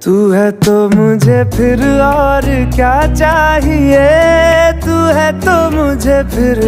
तू है तो मुझे फिर और क्या चाहिए, तू है तो मुझे फिर